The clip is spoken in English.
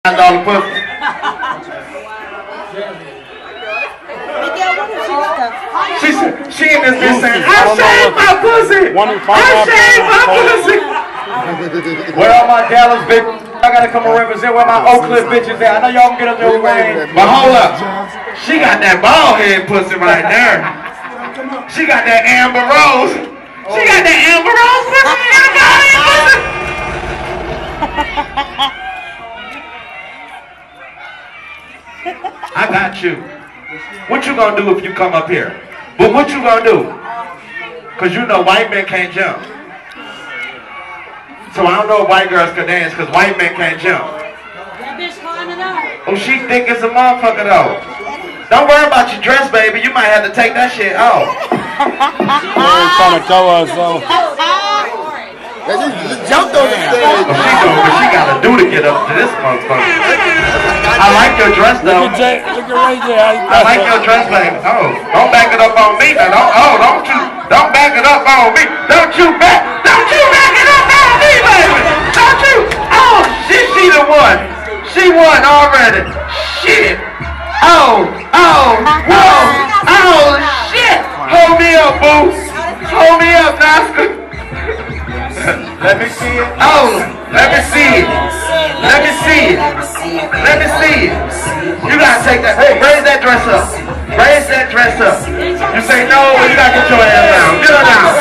$5 pussy. She said, she in this bitch saying, I shaved my pussy! I shaved my pussy! Where all my Dallas bitches? I gotta come and represent where my Oak Cliff bitches at. I know y'all can get up there with Wayne. But hold up. She got that bald head pussy right there. She got that Amber Rose. She got that Amber Rose pussy in the bald head pussy. I got you. What you gonna do if you come up here? But what you gonna do? Cause you know white men can't jump. So I don't know if white girls can dance because white men can't jump. That bitch climbing up. Oh, she thick as a motherfucker though. Don't worry about your dress, baby. You might have to take that shit off. Trying to cover us, so. Just jumped on the stage. She doing what she gotta do to get up to this motherfucker. I like your dress though. Look at Ray J. I like your dress, baby. Oh, don't back it up on me now. Don't back it up on me. Don't you back it up on me, baby. Don't you? Oh shit, she the one. She won already. Shit. Oh, shit. Hold me up, boo. Hold me up, Oscar. Let me see it. Oh, let me see it. Let me see it. Let me see it. You gotta take that. Hey, raise that dress up. Raise that dress up. You say no, you gotta get your ass down. Get her down.